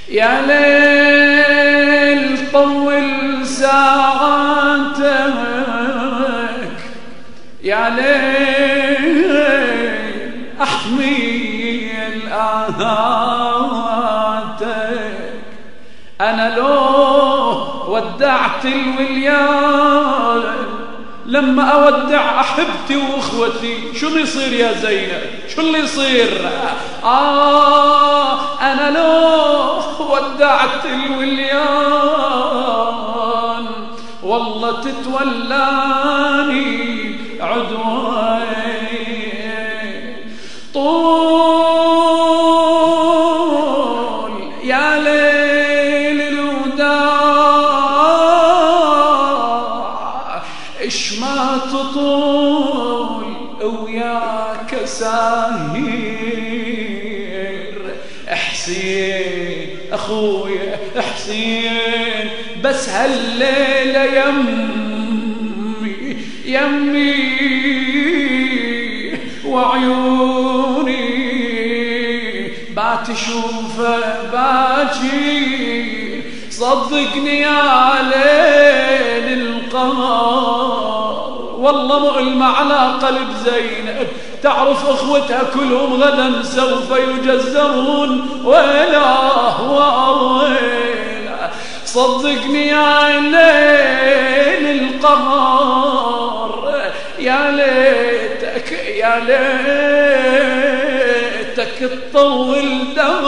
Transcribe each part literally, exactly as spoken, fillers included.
يا ليل طول ساعاتك، يا ليل احمي الآهاتك. انا لو ودعت الوليان لما اودع احبتي واخوتي شو اللي يصير يا زينب؟ شو اللي يصير؟ آه انا لو ودعت الوليان والله تتولاني عدوان. طول يا ليل الوداع اش ما تطول وياك ساهر. حسين اخويا حسين بس هالليلة يمي يمي وعيوني بات اشوفه باجي. صدقني يا ليل القمر والله مؤلمة على قلب زينب. تعرف اخوتها كلهم غدا سوف يجزرون. ويلا ويلا صدقني يا ليل القمر يا ليتك يا ليتك تطول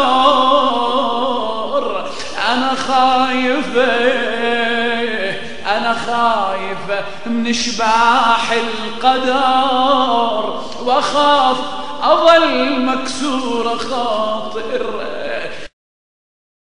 دمار. انا خايفة أنا خايفة من اشباح القدر وأخاف أظل مكسورة خاطر.